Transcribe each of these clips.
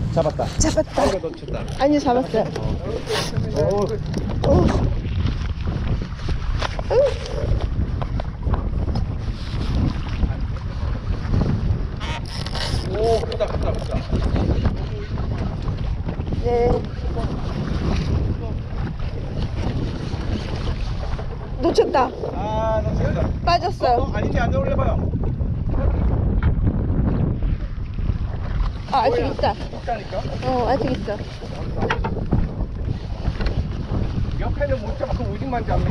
잡았다. 잡았다. 아이고 놓쳤다. 아니요, 잡았어요. 오. 오, 크다. 네. 놓쳤다. 아, 놓쳤다. 빠졌어요. 아니지, 안 올려봐요. 아, 아직 있다. 있다니까? 아직 있어. 옆에는 못 잡고 오징만 잡네.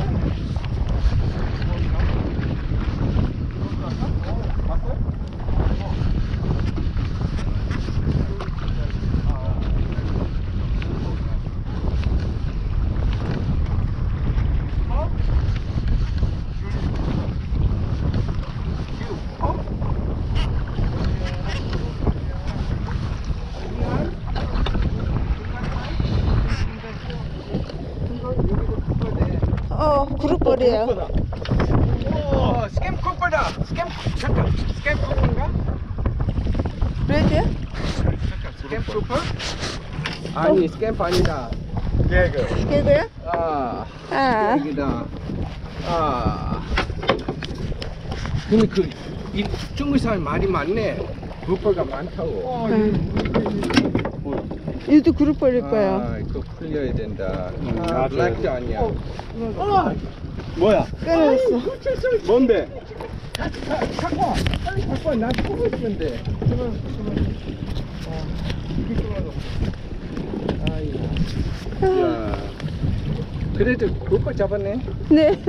봤어요? 그룹벌이에요. 오, 스캠 쿠퍼다. 잠깐. 스캠 쿠퍼인가? 레드야? 스캠 쿠퍼? 아니, 스캠 아니다. 개그. 개그야? 아. 여기다. 근데 중국 사람 말이 많네. 쿠퍼가 많다고. 얘도 그룹벌일 거예요. 이거 풀려야 된다. 블랙도 아니야. 뭐야? 끊어졌어. 뭔데? 갖고 와. 빨리 갖고 와. 나 보고 있으면 돼. 야, 그래도 그거 잡았네. 네.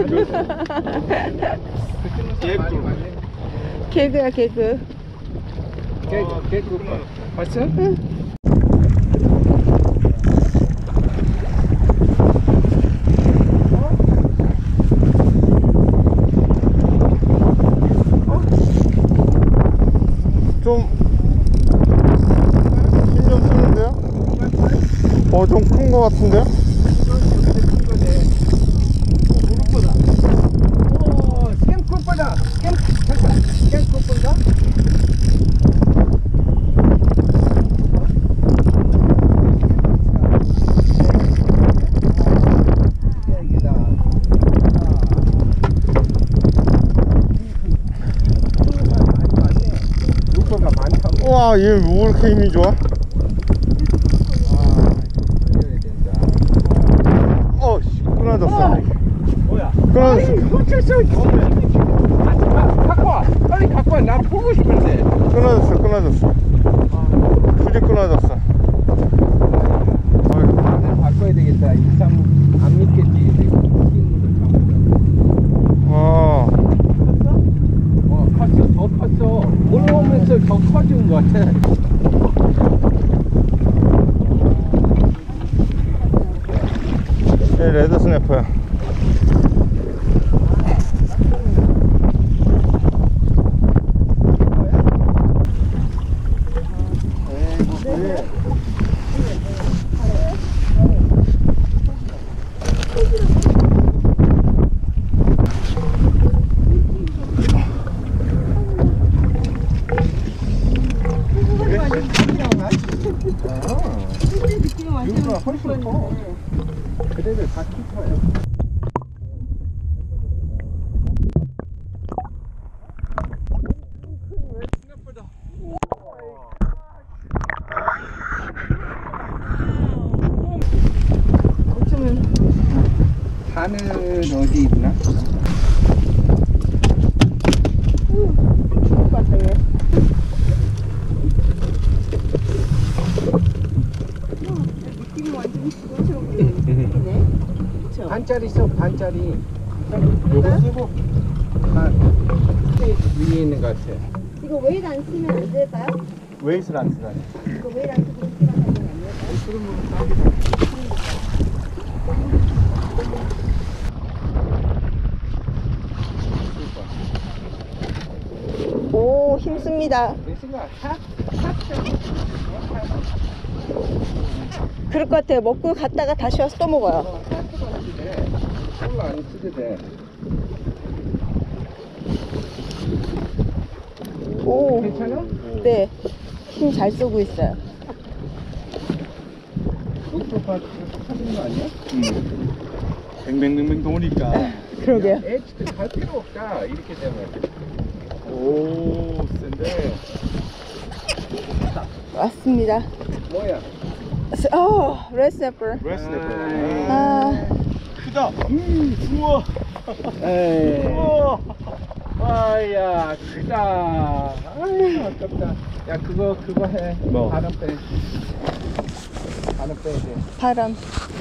개그야, 개그. 개그 봤어? 응. 힘좀 쓰는데요? 좀 큰 거 같은데요? 스캠 쿠퍼다. 스캠 쿠퍼인가? 와, 얘 왜 이렇게 힘이 좋아? 끊어졌어. 뭐야? 끊어졌어. 갖고 와. 빨리 갖고 와. 나 보고 싶은데. 끊어졌어. 굳이 끊어졌어. 나는 바꿔야 되겠다. 이 사람 안 믿겠지. 컸어. 더 컸어. 올라오면서 더 커진 것 같아. 얘 레드 스냅퍼야. 이거가 훨씬 커. 그대들 다 키커요. 어쩌면 하늘 어디 있나? 죽을 것 같아, 얘. 느낌이 완전히 그것처럼 보이네. 그쵸? 반짜리 써, 반짜리. 요거 쓰고 위에 있는 것 같아. 이거 웨이트 안 쓰면 안 될까요? 웨이스를 안 쓰다니. 이거 웨이트 안 쓰고 시간 가면 안 될까요? 오, 힘씁니다. 그럴 것 같아요. 먹고 갔다가 다시 와서 또 먹어요. 별로 안 쓰게 돼. 오, 괜찮아? 네. 힘 잘 쏘고 있어요. 이쪽 봐 하시는 거 아니야? 뱅뱅뱅뱅 도니까. 그러게요. 엣지도 갈 필요 없다. 이렇게 되면. 오, 센데. 왔습니다. 뭐야? 레스네퍼. 레스네퍼. 아, 크다. 우와. 에이. 우와. 아야, 크다. 아유, 아깝다. 야, 그거 해. 뭐? 바람 빼. 바람 빼야 돼. 바람.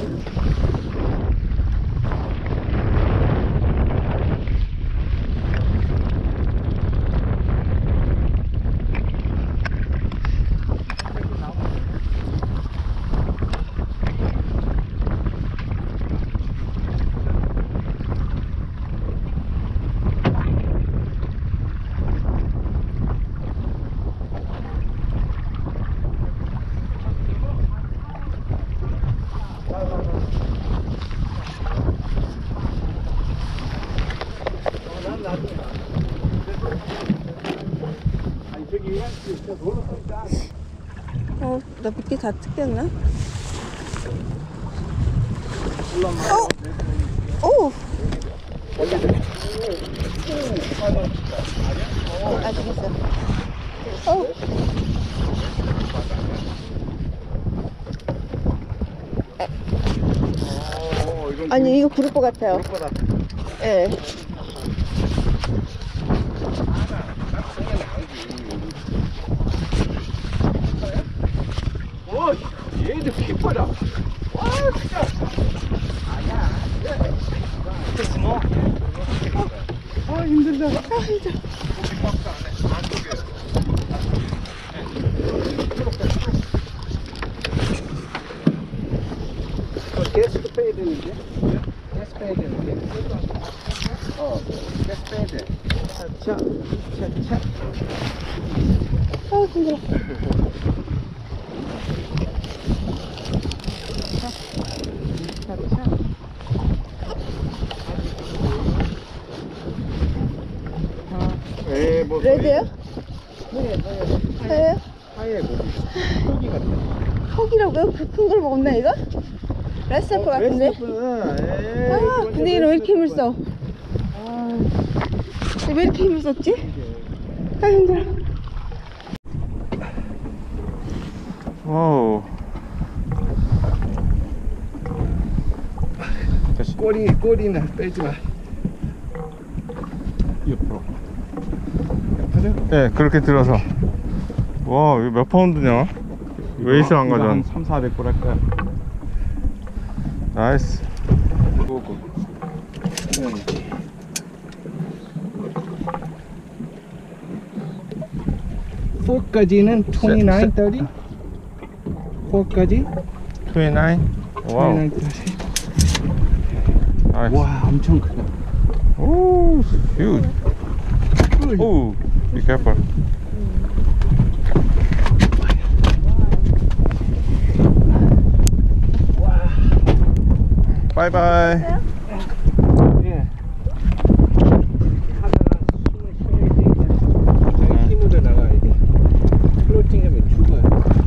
아니, 저기 저 놀러 가니까. 나 밑에 다 뜯겼나? 오! 아직 있어. 아니, 이거 부를 것 같아요. 예. 얘도 기뻐라. 와, 진짜. 아니야. 됐어. 아, 힘들다. 아, 힘들어. 게스트 빼야 되는데? 게스트 빼야 되는데? 게스트 빼야 돼. 차차. 아, 힘들어. 뭐 레드요? 하예요? 하얘 고기 같아. fog이라고요? 큰 걸 먹었나, 이거? 레스네퍼 같은데? 아, 근데 얘는 왜 이렇게 힘을 써? 왜 이렇게 힘을 썼지? 아, 힘들어. 와우. 꼬리는 빼지 마. 옆으로. 네, 그렇게 들어서. 와, 이거 몇 파운드냐? 웨이트 안 가져왔. 한 300-400 할 거야. 나이스. 고고. 포까지는 29, 30. 포까지 29. 와우. 29, 30. 나이스. 와, 엄청 크다. 오, huge. 오, be careful. Bye bye. 예. 하다가 숨을 쉬어야 돼. 저기 힘으로 나가야 돼. 플로팅하면 죽어요.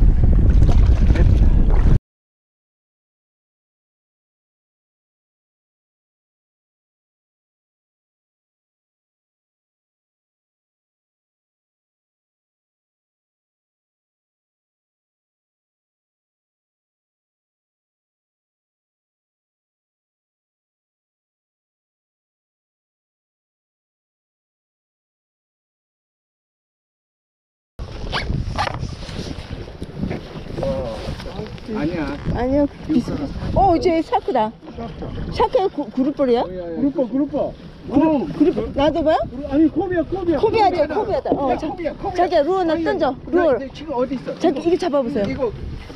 아니야. 아니요, 비슷해. 이제 샤크다. 샤크의 그룹벌이야? 그룹버. 그룹, 놔둬봐요? 아니, 코비야. 코비아죠, 코비아다. 코비야. 자기야, 루어 나 던져, 루어. 지금 어디 있어? 자기, 이거 잡아보세요. 이거.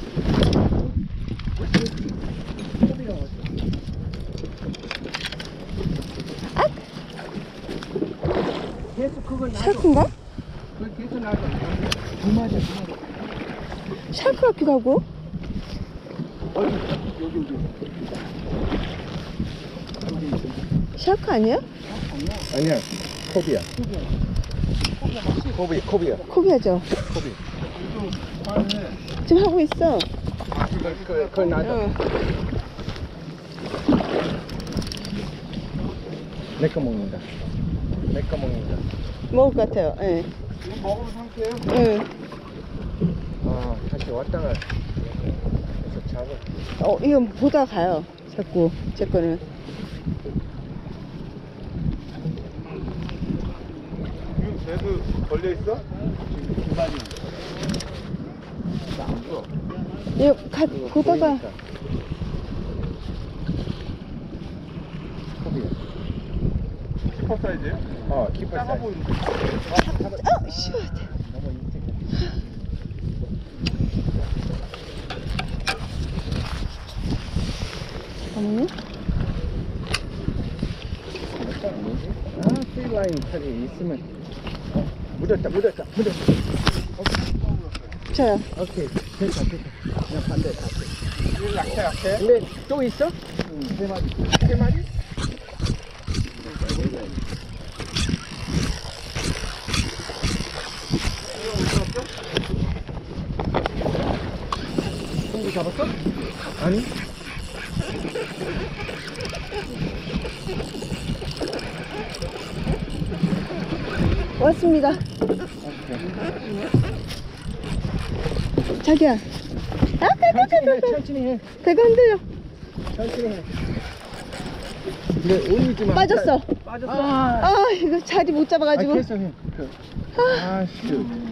계속 그걸 놔둬. 샤크인가? 그걸 계속 놔둬. 두 마리. 샤크 같기도 하고. 여기. 샤크 아니에요? 아니야. 코비야. 코비야. 코비아죠. 지금 하고 있어. 그걸 놔둬. 응. 내 거 먹는다. 내 거 먹는다. 먹을 것 같아요. 예. 이거 먹으면 상쾌해요? 응. 아, 다시 왔다가 해서 잡아. 이건 보다 가요. 자꾸 제 거는. 이거 배도 걸려있어? 기반이. 나안 줘. 이거 보다가. 슈퍼 사이즈예요? 키퍼 작아 사이즈. 보이는데? 시원하다. 너무 일찍. 없네? 뭐지? 프리라인 털이 있으면. 묻었다. 저요. 오케이. 됐다. 그냥 반대 다. 이거 약해. 근데 또 있어? 세 마리. 세 마리? 송구 잡았어? 아니. 왔습니다. 자기야. 천천히 해. 배가 흔들려. 천천히 해. 근데 올리지 마. 빠졌어. 빠졌어. 이거 자리 못 잡아가지고. 됐어, 해. 아, 씨.